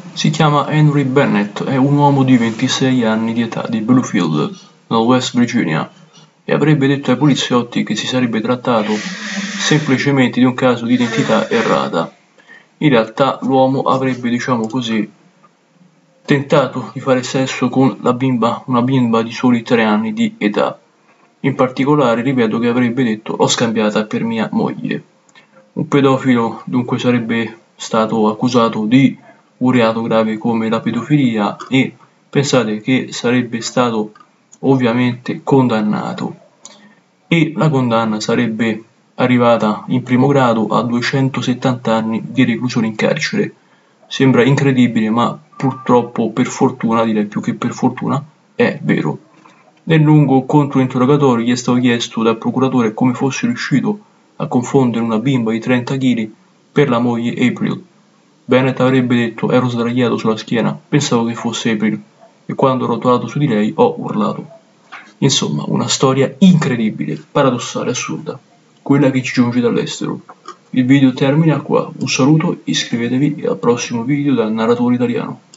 Si chiama Henry Bennett, è un uomo di 26 anni di età di Bluefield, nel West Virginia, e avrebbe detto ai poliziotti che si sarebbe trattato semplicemente di un caso di identità errata. In realtà l'uomo avrebbe, diciamo così, tentato di fare sesso con una bimba di soli 3 anni di età. In particolare ripeto che avrebbe detto l'ho scambiata per mia moglie. Un pedofilo dunque sarebbe stato accusato di un reato grave come la pedofilia e pensate che sarebbe stato ovviamente condannato e la condanna sarebbe arrivata in primo grado a 270 anni di reclusione in carcere. Sembra incredibile, ma purtroppo, per fortuna, direi più che per fortuna, è vero. Nel lungo controinterrogatorio gli è stato chiesto dal procuratore come fosse riuscito a confondere una bimba di 30 kg per la moglie April. Bennett avrebbe detto: ero sdraiato sulla schiena, pensavo che fosse April, e quando ho rotolato su di lei ho urlato. Insomma, una storia incredibile, paradossale, assurda, quella che ci giunge dall'estero. Il video termina qua, un saluto, iscrivetevi e al prossimo video dal narratore italiano.